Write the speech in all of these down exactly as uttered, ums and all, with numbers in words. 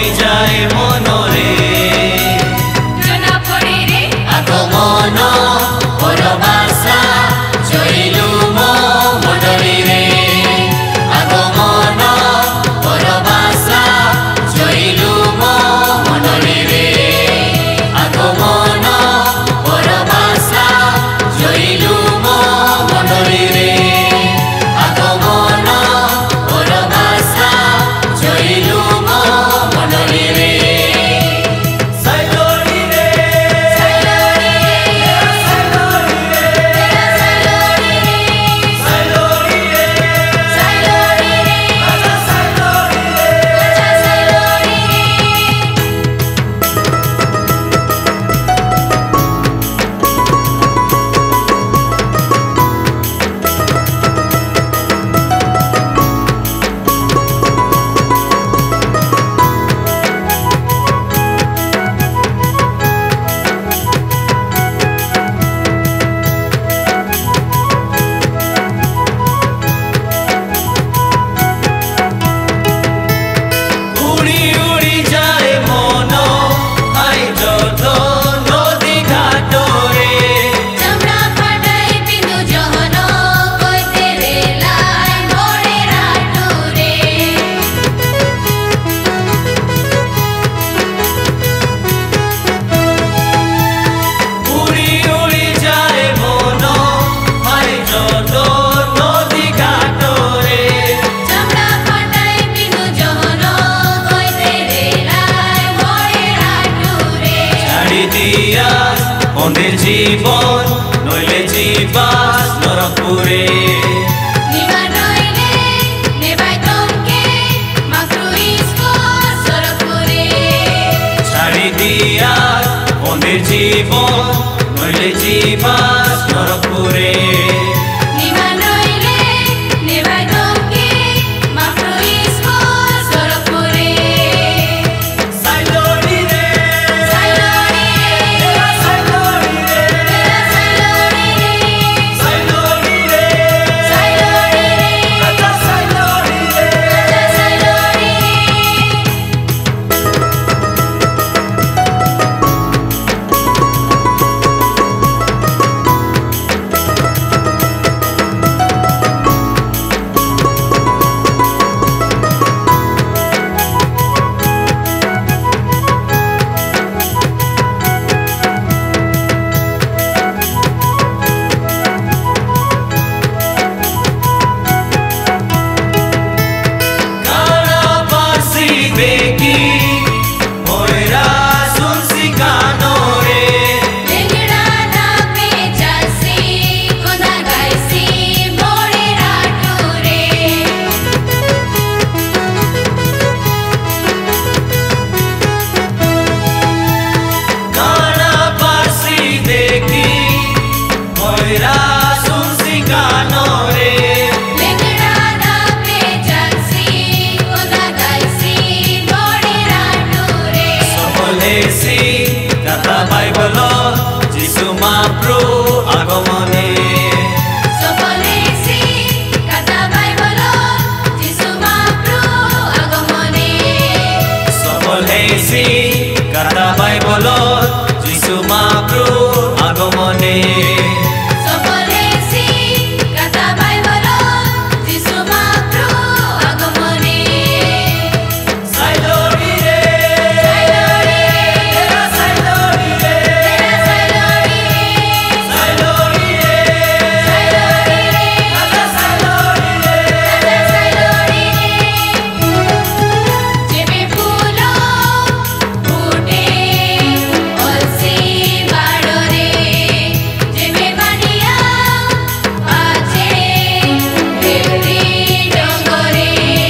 পড়ি যায় মনরে জনা পড়ি রে আগমন পরবাসা জইলু মো মনরে রে আগমন পরবাসা জইলু মো মনরে রে আগমন পরবাসা জইলু মো মনরে রে আগমন পরবাসা জইলু মো মনরে রে সাইলোরি রে সাইলোরি সাইলোরি রে সাইলোরি রে আজা সাইলোরি রে সাইলোরি উড়ি উড়ি যায় মন আই যত নদী ঘাটরে চামড়া ফাটাই বিন্দু জহন কইতে রে লাই মোরে রাটুরে উড়ি উড়ি যায় মন আই যত নদী ঘাটরে চামড়া ফাটাই বিন্দু জহন কইতে রে লাই মোরে রাটুরে ছাড়ি দিয়া মনের জীবন নইলে জীবাস নরকপুরে নিবা নইলে নেবাই তোমকে মাকরু ইসকো সরকুরে ছাড়ি দিয়া মনের জীবন নইলে জীবাস নরকপুরে নিবা নইলে নেবাই তোমকে মাকরু ইসকো সরকুরে সাইলোরি রে সাইলোরি সাইলোরি রে সাইলোরি সাইলোরি রে সাইলোরি আজা সাইলোরি রে সাইলোরি কারাবাসি বেকি ময়রা সুনসি কানরে লেঙ্গড়া না পে চাসি কোনা গাইসি মোরে রাটুরে কারাবাসি দেখি ময়রা সুনসি কানরে লেঙ্গড়া না পে চাসি কোনা গাইসি মোরে রাটুরে সফলেসি কথা বাইবল যিশু মহাপ্রু আগমনে সফলেসি কথা বাইবল যিশু মহাপ্রু আগমনে সফলেসি কথা বাইবল যিশু মহাপ্রু আগমনে সফলেসি কথা বাইবল যিশু মহাপ্রু আগমনে সাইলোরি রে সাইলোরি সাইলোরি রে সাইলোরি সাইলোরি রে সাইলোরি আজা সাইলোরি রে সাইলোরি যেবে ফুল ফুটে অলসি বাড়রে যেবে বানিয়া আছে দেবী ডঙ্গরে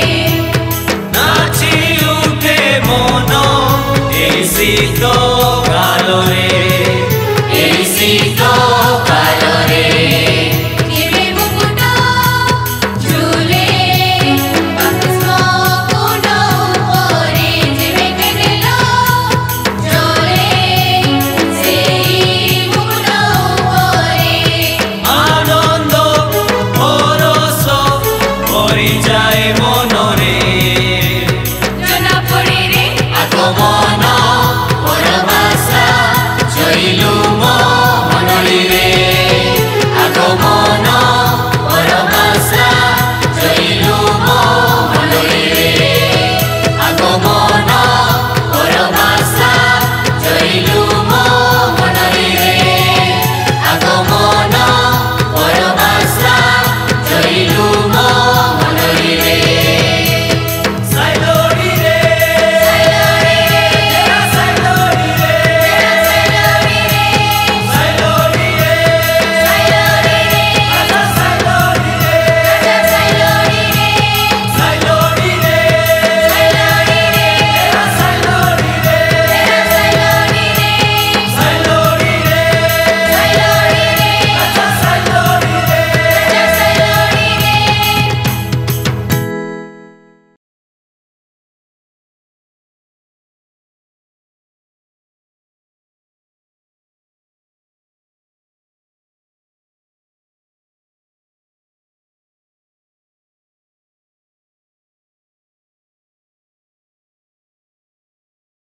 নাচি উঠে মন এই শীত কালরে এই শীত কালরে যেবে মুকুট ঝুলে বাক্স কুণ্ড উপরে যেবে কেটেল জলে সেই মুকুট উপরে আনন্দ পরশ ভরি যায় মনরে জনা পড়ি রে como